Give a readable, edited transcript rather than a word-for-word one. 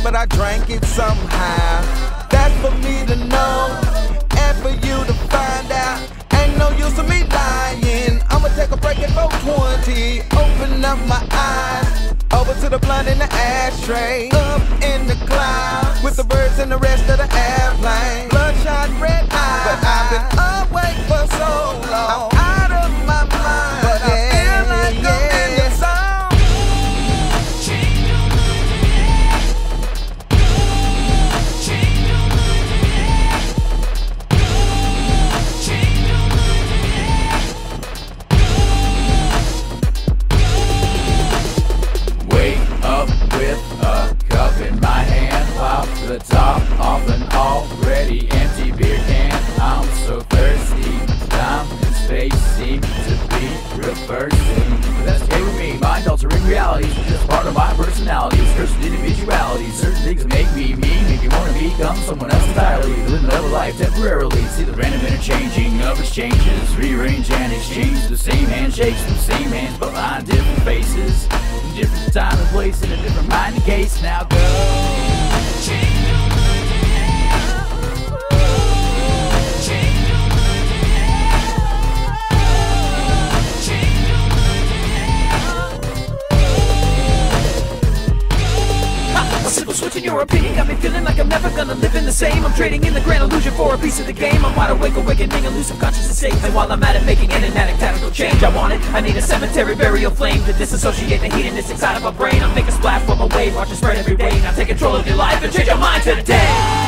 but I drank it somehow. That's for me to know, and for you to find out. Ain't no use of me lying. I'ma take a break at 420. Open up my eyes, over to the blunt in the ashtray. Up in the clouds, with the birds and the rest of the airplane. Bloodshot red eyes, but I've been awake for so long. I'm out of my mind, but I feel like I'm in the zone. With a cup in my hand, pop the top off an already empty beer can. I'm so thirsty, time and space seem to be reversing. But that's okay with me, mind-altering realities are just part of my personality. Cursed individuality, certain things that make me wanna become someone else entirely. Live another life temporarily, see the random interchanging of exchanges. Rearrange and exchange the same handshakes, the same hands but behind different faces. Different time and place in a different mind and case. Now go. A simple switch in your opinion got me feeling like I'm never gonna live in the same. I'm trading in the grand illusion for a piece of the game. I'm wide awake, awakening elusive consciousness state. And while I'm at it making an enigmatic tactical change, I want it, I need a cemetery burial flame to disassociate the hedonist inside of my brain. I'll make a splash from a wave, watch it spread every way. Now take control of your life and change your mind today.